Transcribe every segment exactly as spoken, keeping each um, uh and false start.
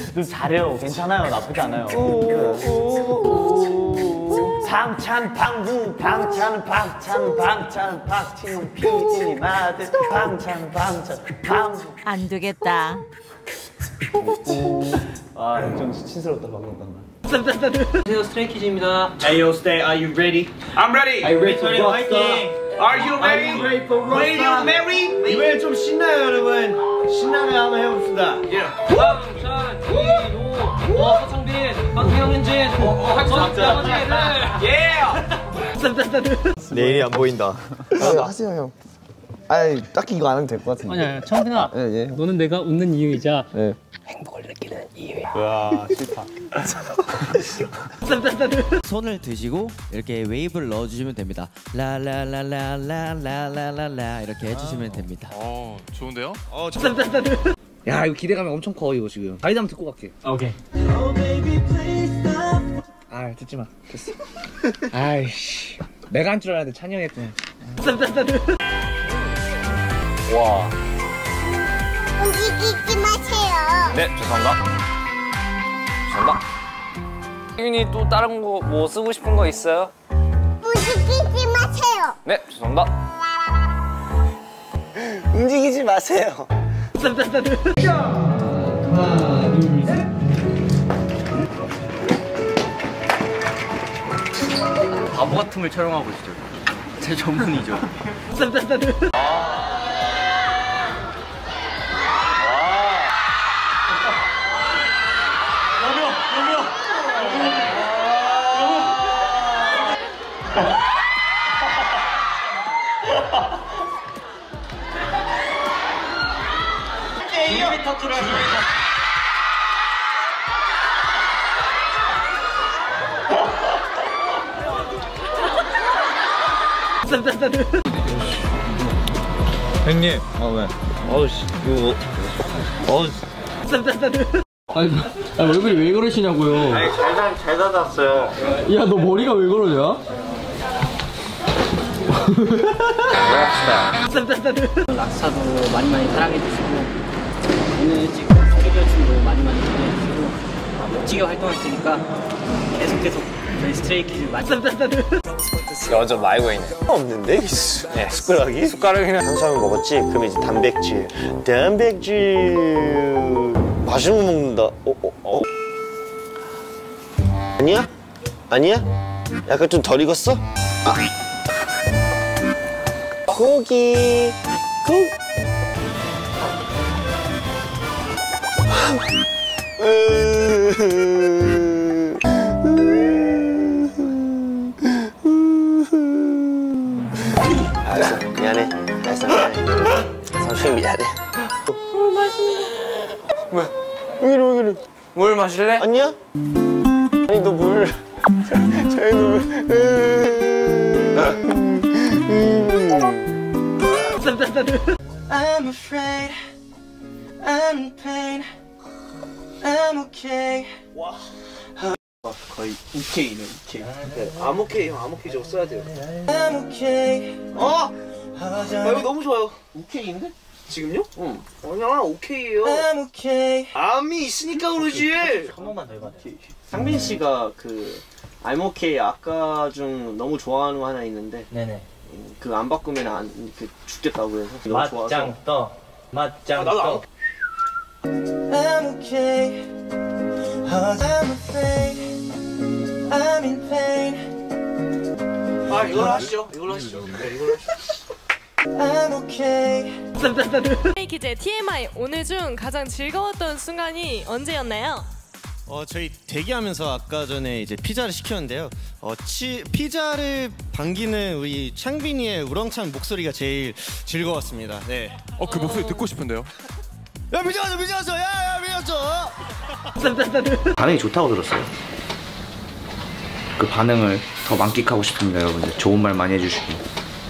너 잘해요. 괜찮아요. 나쁘지 않아요. 방찬 방구 방찬 방찬 방찬 박진영 피디님 아들 방찬 방찬 방구. 안 되겠다. 아, 좀 수치스럽다 방금 건. 안녕하세요, 스트레이키즈입니다. Hey yo, stay. Are you ready? I'm ready. Are you ready for rockstar? Are you ready? Are you ready for rockstar? Are you ready? 이번엔 좀 신나요, 여러분. 신나게 한번 해봅시다. Yeah. 방찬, 이호, 어, 서창빈, 박태영 엔진, 어, 박찬, 나머지를. Yeah. 내일이 안 보인다. 아, 하세요 형. 아니 딱히 이거 안 해도 될 것 같은데. 아니야, 창빈아. 예, 예. 너는 내가 웃는 이유이자 예. 행복을 느끼는 이유야. 와 싫다. 손을 드시고 이렇게 웨이브를 넣어주시면 됩니다. 라라라라라라라라 이렇게 해주시면 됩니다. 어 좋은데요? 어, 야 이거 기대감이 엄청 커 이거 지금. 가이드 한번 듣고 갈게. 오케이. 아 듣지 마. 됐어. 아이씨. 내가 한 줄 알았는데 찬이 형이 했구나. 와. 움직이지 마세요. 네 죄송합니다. 죄송합니다. 혜윤이 또 다른 거 뭐 쓰고 싶은 거 있어요? 움직이지 마세요. 네, 죄송합니다. 움직이지 마세요. 바보 같은 걸 촬영하고 있죠. 제 전문이죠. 형님. 어 왜? 어우씨 이거. 어우. 아니, 아니 얼굴이 왜 그러시냐고요. 아니 잘, 잘 닫았어요. 야, 너 머리가 왜 그러냐? 락사도 많이 많이 사랑해주시고 오늘 지금 스튜디오 춤도 많이 많이 기대해주시고 멋지게 활동할 테니까 계속 계속 저희 스트레이키즈 많이 여자 말고 있네. 없는데? 네, 숟가락이? 숟가락이랑 탄수화물 먹었지? 그럼 이제 단백질. 단백질. 맛있는 거 먹는다. 어, 어, 어. 아니야? 아니야? 약간 좀 덜 익었어? 아. 고기. 고. 알았어, 미안해. 알았어, 미안해. 삼촌 미안해. 물 마실래? 왜? 왜 이래, 왜 이래? 물 마실래? 아니야? 아니, 너 물. 저희 물. I'm afraid, I'm in pain, I'm okay. 와. 거의 오케이네, 오케이. 네, I'm okay, 형, I'm okay 저거 써야 돼요. I'm okay. 어? 아, 이거 너무 좋아요. 오케이인데? 지금요? 응. 아니야, 오케이예요. I'm okay. 암이 있으니까 그러지. 한 번만 더 해봐. 상빈 씨가 그 I'm okay 아까 중 너무 좋아하는 거 하나 있는데. 네네. 그 안 바꾸면 안 그 죽겠다고 해서 너무 맞짱 좋아서. 떠 맞짱 아, 나도 떠 I'm okay. I'm afraid, I'm in pain. 아, 이걸로 하시죠. 이걸로 하시죠. 네, 이걸로 하시죠. I'm okay. 스트레이키즈의 티엠아이 오늘 중 가장 즐거웠던 순간이 언제였나요? 어, 저희 대기하면서 아까 전에 이제 피자를 시켰는데요. 어, 치, 피자를 반기는 우리 창빈이의 우렁찬 목소리가 제일 즐거웠습니다. 네. 어 그 목소리 듣고 싶은데요. 야, 미쳤어, 미쳤어, 야, 야, 미쳤어. 반응이 좋다고 들었어요. 그 반응을 더 만끽하고 싶습니다, 여러분들. 좋은 말 많이 해주시고.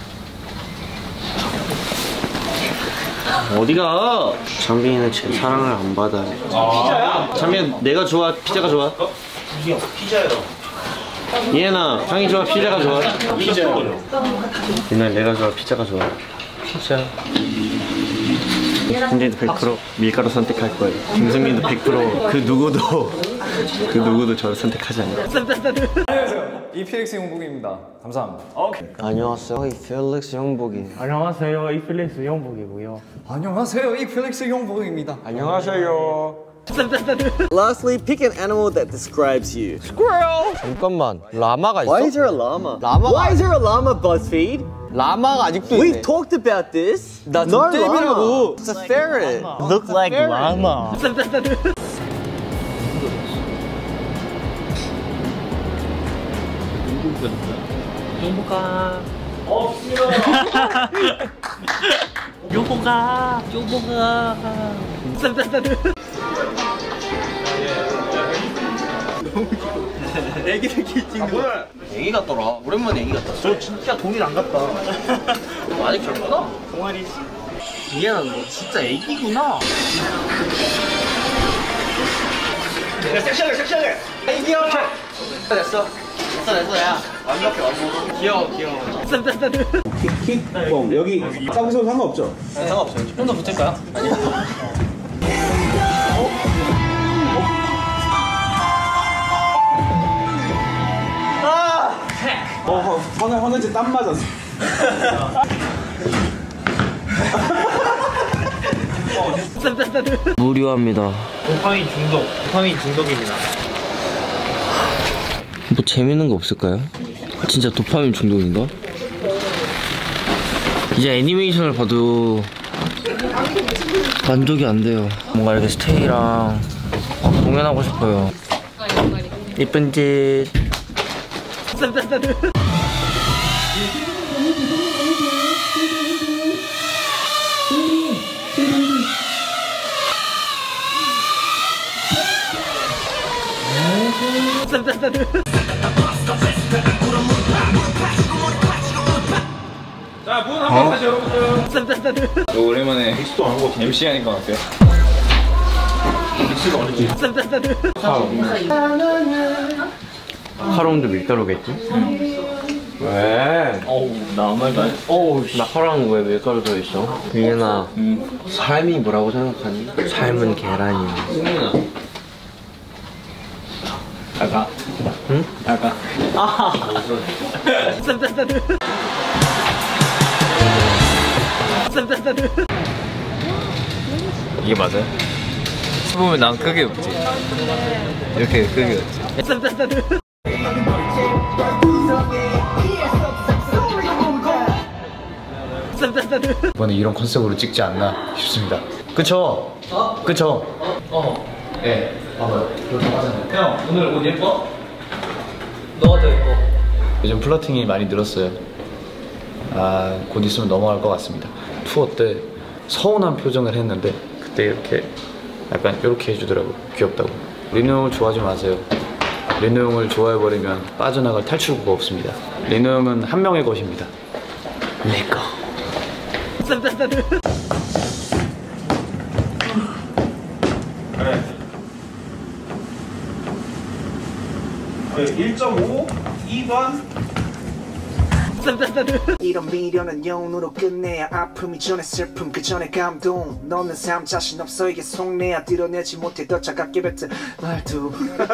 어디가? 창빈이는 제 사랑을 안 받아요. 피자야? 창빈 내가 좋아, 피자가 좋아? 어? 이게 피자예요. 이해나, 창이 좋아, 피자가 좋아? 피자요. 옛날 내가 좋아, 피자가 좋아? 피자. 현진이도 백 퍼센트 밀가루 선택할 거예요. 김승민도 백 퍼센트 그 누구도 그 누구도 저를 선택하지 않아요. 안녕하세요. 이필릭스 용복입니다. 감사합니다. 오케이. 안녕하세요. 이필릭스 용복이. 안녕하세요. 이필릭스 용복이고요. 안녕하세요. 이필릭스 용복입니다. 안녕하세요. Lastly, pick an animal that describes you. Squirrel. 잠깐만. 라마가 있어? Why is there a llama? 라마가 Why is there a llama, BuzzFeed? 라마가 아직도 We've 있네. talked about this. 나 No 족대비라고. llama. It's a ferret. Look like llama. 용복아. 어, 좋습니다. 용복아. 용복아. 애기들끼리 찍는 거. 애기 같더라. 오랜만에 애기 같다. 저 진짜 동일 안 같다. 아직 젊구나. 동아리. 미안한 너 진짜 애기구나. 야, 섹시하게 섹시하게. 애기야. 됐어. 됐어 됐어 야. 완벽해 완벽해. 귀여워 귀여워. 킥, bomb. 여기 싸우셔도 상관없죠? 네, 상관없어요. 좀 더 붙을까요? 어, 허나 허나지 땀 맞았어. 무료합니다. 도파민 중독. 도파민 중독입니다. 뭐 재밌는 거 없을까요? 진짜 도파민 중독인가? 이제 애니메이션을 봐도 만족이 안 돼요. 뭔가 이렇게 스테이랑 공연하고 싶어요. 이쁜 짓. 자, 문 한번 다시 열어볼까요? 너 오랜만에 믹스도 안 하고 엠씨 하니까 어때요? 믹스가 어디지? 카롬도 밀가루겠지? 왜? 어우, 나 아무 말도 안 해. 어우, 나 카롬 왜 밀가루 들어있어? 유연아, 응. 삶이 뭐라고 생각하니? 삶은 계란이야. 승민아. 아까. 응? 아까. 아하. 이게 맞아요? 보면 난 크게 웃지. 이렇게 크게 웃지. 이번에 이런 컨셉으로 찍지 않나 싶습니다. 그쵸? 어? 그쵸? 어. 네. 봐봐요. 그렇게 하잖아요. 형 오늘 옷 예뻐? 너가 더 예뻐. 요즘 플러팅이 많이 늘었어요. 아, 곧 있으면 넘어갈 것 같습니다. 투어 때 서운한 표정을 했는데 그때 이렇게 약간 이렇게 해주더라고요. 귀엽다고. 리노 형을 좋아하지 마세요. 리노 형을 좋아해버리면 빠져나갈 탈출구가 없습니다. 리노 형은 한 명의 것입니다. 내 거. 일 점 오, 이 번. 이런 미련은 영혼으로 끝내야 아픔 이전에 슬픔 그 전에 감동 너는 삶 자신 없어 이게 속내야 드러내지 못해 더 차갑게 뱉은 말투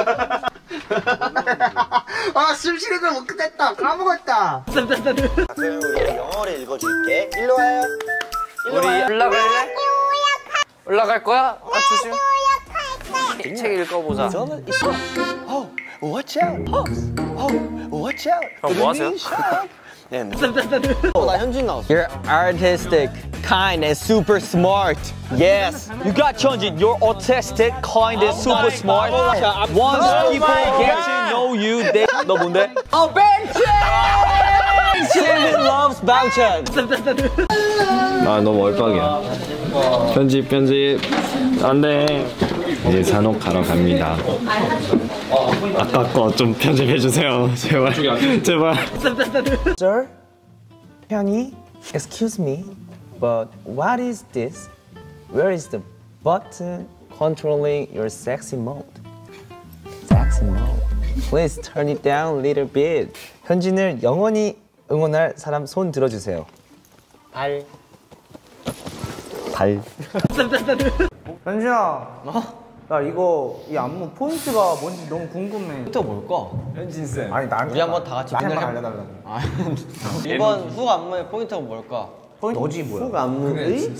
아 숨쉬는 걸 못 끝냈다. 까먹었다. 그럼 우리 영어를 읽어줄게. 일로 와요. 일로 우리 와요. 올라갈래? 올라갈 거야? 아 조심. 책 읽어보자. 저는 있어. Oh, watch out. Oh, oh, watch out. 형 뭐 하세요? 네. 어, 나 현진 나왔어. You're artistic, kind, and super smart. Yes. You got Hyunjin. You're autistic, kind, and super smart. Once people get to know you, they. 너 뭔데? Oh, Bangchan! Bangchan loves Bangchan. 아, 너무 얼빵이야. 편집, 편집. 안 돼. 이제 산옥 가러 갑니다. 아까 거 좀 편집해주세요. 제발. 제발. Sir, Hyunyi, excuse me, but what is this? Where is the button controlling your sexy mode? Sexy mode. Please turn it down a little bit. 현진을 영원히 응원할 사람 손 들어주세요. 발. 달. 현진아. 어? 나 이거 이 안무 포인트가 뭔지 너무 궁금해. 포인트가 뭘까? 현진 쌤. 아니 나한테. 우리 한번 다 같이 나한테 해- 알려달라고. 아, 이번 훅 안무의 포인트가 뭘까? 포인트 너지 뭐야? 훅 안무의?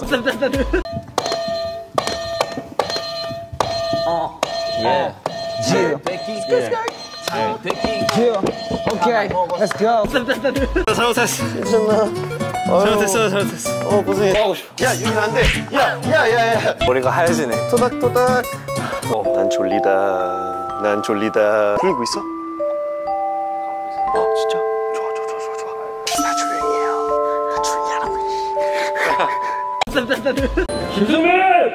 어. 예. 예. 예. 오케이. Let's go. 잘못했어. 잘못했어, 잘못했어. 어, 고생했어. 야, 여기 안 돼. 야, 야, 야, 야. 머리가 하얘지네. 토닥토닥. 어, 난 졸리다. 난 졸리다. 풀고 있어? 어, 진짜? 좋아, 좋아, 좋아, 좋아, 좋아. 나 조용히 해요. 나 조용히 하라고. 김승민!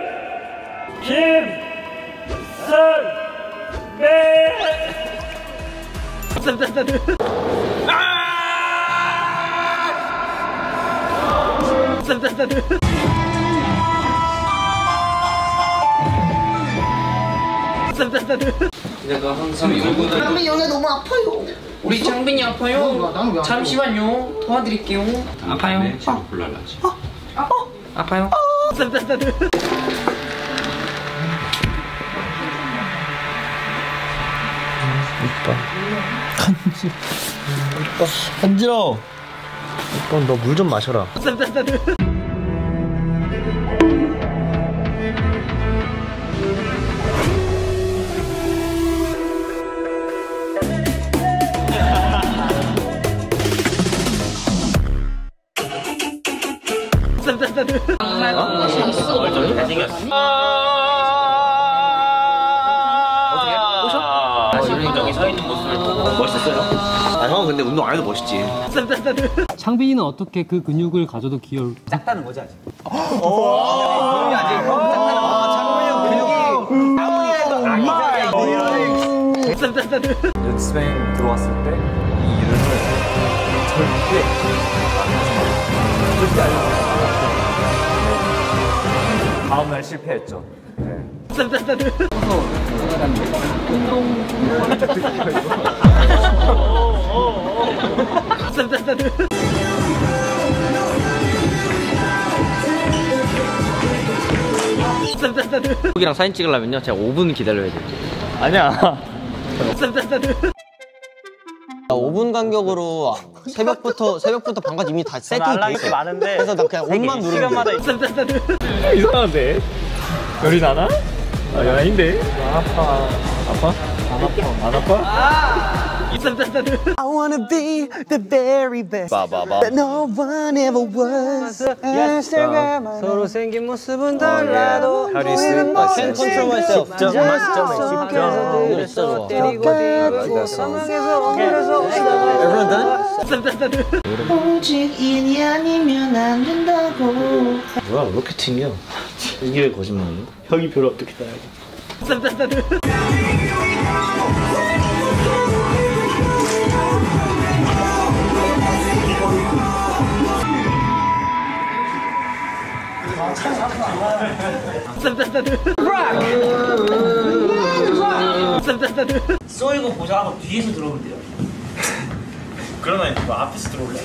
김승민! 내가 항상 창빈이 오늘 너무 아파요. 우리 창빈이 아파요. 잠시만요. 도와드릴게요. 아파요. 어. 골라라지. 어. 어. 아파요. 한지. 한지로. 오빠, 너 물 좀 마셔라. 저기 서 있는 모습을 보고 멋있었어요. 아, 형은 근데 운동 안 해도 멋있지. 창빈이는 어떻게 그 근육을 가져도 귀여울? 작다는 거지 아직. 근육이 아직 작다는 거. 장훈이 형 근육이 아무리 해도 아기잖아요. 연습생 들어왔을 때 이 이름을 절대 절대 알지 않았어요. 다음 날 실패했죠. 형이랑 사진 찍으려면요 제가 오 분 기다려야 돼요. 아니야. 오 분 간격으로 새벽부터 새벽부터 밤까지 이미 다 세팅돼 있어. 많은데. 그래서 나 그냥 옷만 누르면 돼. 이상한데? 열이 나나? 아, 열 아닌데? 아파. 아파? 안 아파. 안 아파? I wanna be the very best 봐봐봐. that no one ever was. Instagram 서로 생긴 모습은 달라도 How do you sleep? I can't control myself. 십 점, 십 점, 십 점. 때리고 때리고 사막에서 엉그려서 Everyone done? 오직 인이 아니면 안 된다고. 뭐야 왜 이렇게 튕겨? 이게 왜 거짓말이야? 형이 별로 어떻게 따라해. 쏘이고 보자 하고 뒤에서 들어오면 돼요. 그러나 이거 앞에서 들어올래?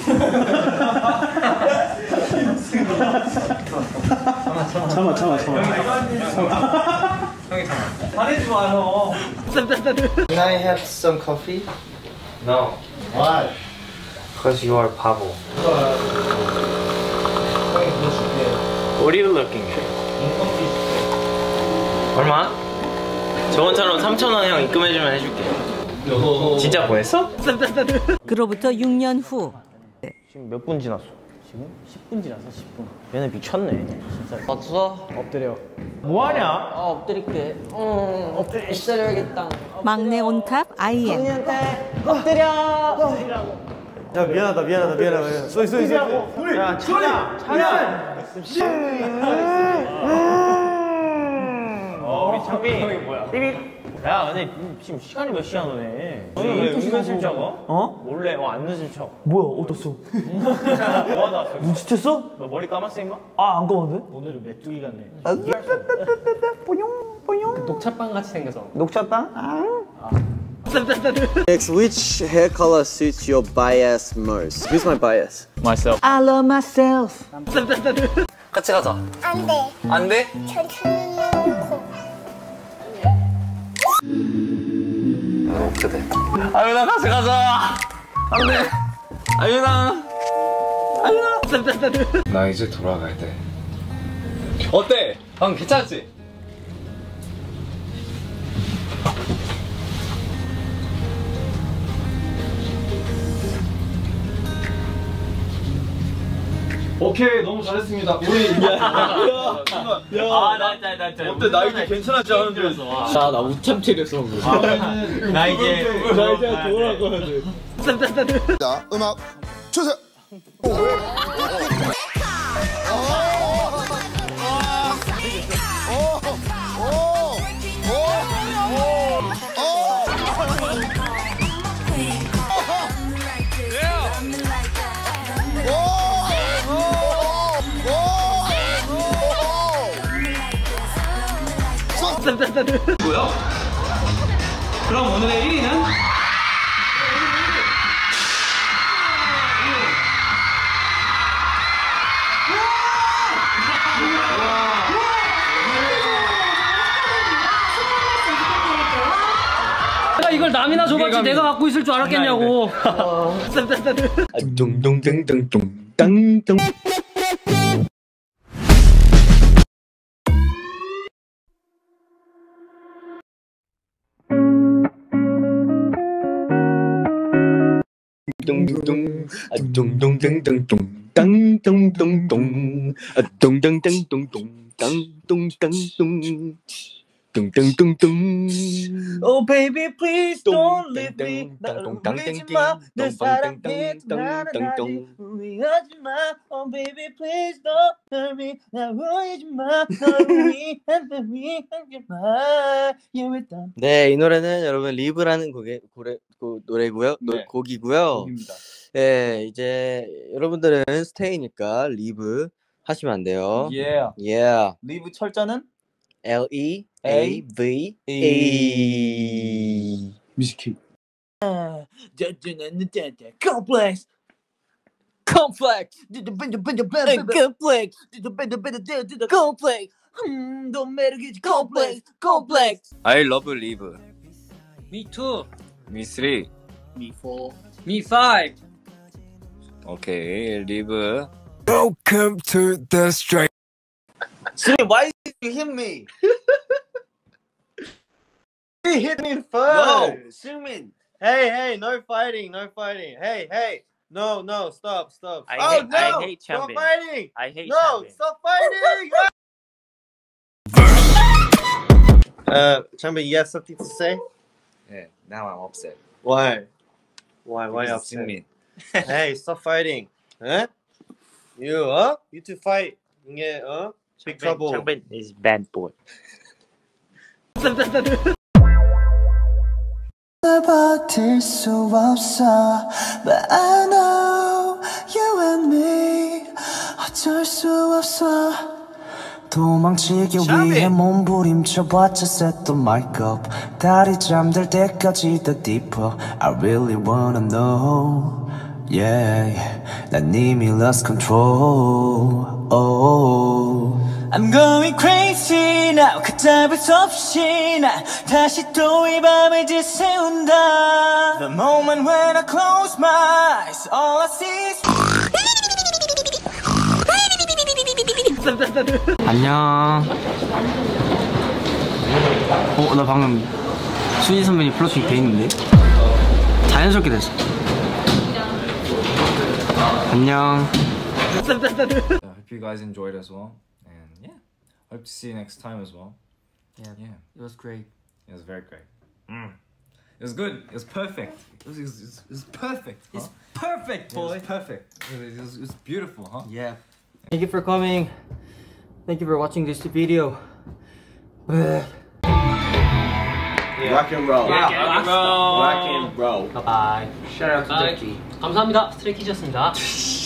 참아, 참아, 참아. 형이 참아. 화내지 마요. Can I have some coffee? No. Why? Because you are 바보. What are you looking at? 얼마? 저번처럼 삼천 원 형 입금해주면 해줄게. 진짜 보냈어? 그로부터 육 년 후. 지금 몇 분 지났어? 지금 십 분 지났어. 십 분. 얘네 미쳤네. 진짜. 왔어? 엎드려. 뭐하냐? 아 엎드릴게. 응 엎드려야겠다. 막내 온탑 아이엠. 언니한테 엎드려. 야 미안하다 미안하다 미안하다. 쏘이 쏘이 쏘이. 야 차냐 차냐. 어 우리 창빈. 형이 뭐야? 야 근데 지금 시간이 몇 시야 너네? 너희 왜 은근 자가? 어? 몰래 어 안 늦은 척. 뭐야 어떻어? 뭐 하다 왔어? 눈치챘어? 너 머리 감았어 임마? 아 안 감았는데? 오늘은 메뚜기 같네. 뽀용 뽀용. 녹차빵 같이 생겨서. 녹차빵? 아. Next, which hair color suits your bias most? Who's my bias? Myself. I love myself. 같이 가자. 안 돼. 안 돼? 천천히 놓고. 어떻게 돼? 아유나 같이 가자. 안 돼. 아유나. 아유나. 나 이제 돌아가야 돼. 어때? 방 괜찮지? 오케이, 너무 잘했습니다. 우리 야, 야, 아, 나, 나, 나, 나. 어때? 나 이제 괜찮았지 않은데? 나, 나 우참체렸어. 나 이제 나 이제 돌아가야 돼. 자, 음악 주세요. 뭐야? 그럼 오늘의 일 위는? 내가 이걸 남이나 줘봤지 내가 갖고 있을 줄 알았겠냐고. 둥둥둥둥둥 땅땅. 둥둥둥 둥둥둥둥둥 땅땅땅땅 둥땅땅땅땅 땅땅땅땅 뚱뚱뚱뚱. Oh baby please don't leave me. 나를 울리지 마. 내 사랑해 나나나지 후회하지 마. Oh baby please don't leave me. 나 울리지 마. 널 위한 날 위하지 마. You will done. 네, 이 노래는 여러분 리브라는 곡의 고래, 고, 노래고요. 노, 네. 곡이고요. 곡입니다. 네, 이제 여러분들은 스테이니까 리브 하시면 안 돼요. Yeah. Yeah. 리브 철자는 L E A V E. 뮤직키. Complex. Complex. Complex. Complex. 음, 너 매력이지. Complex. Complex. I love live. Me two. Me three. Me four. Me five. 오케이, live. Welcome to the street. Sumi, why did you hit me? He hit me first. No, Sumin. Hey, hey, no fighting, no fighting. Hey, hey. No, no, stop, stop. I oh hate- no, I hate stop Changbin. fighting. I hate No, Changbin. stop fighting. uh, Changbin, you have something to say? Yeah, now I'm upset. Why? Why? Why you Because upset? Sumin. Hey, stop fighting. Huh? You, uh? You two fight. Yeah, uh? Big trouble. Changbin is bad boy. 날 버틸 수 없어 But I know you and me 어쩔 수 없어 도망치기 위해 몸부림쳐봤자 set the mic up 달이 잠들 때까지 더 deeper I really wanna know Yeah 난 이미 lost control oh. I'm going crazy now 걷잡을 수 없이 난 다시 또 이 밤을 지새운다 The moment when I close my eyes All I see is 안녕. 어, 나 방금 수지 선배님 플러팅 돼 있는데? 자연스럽게 됐어. 안녕. I hope you guys enjoyed as well. And yeah, hope to see you next time as well. Yeah, yeah. It was great. It was very great. Mm. It was good. It was perfect. It was, it was, it was perfect. Huh? It's perfect, boy. It was perfect. It was, it was beautiful, huh? Yeah. Thank you for coming. Thank you for watching this video. Rock and roll. Yeah, rock and roll. Rock and roll. Bye bye. Shout out to Ducky. 감사합니다. 스트레이키즈였습니다.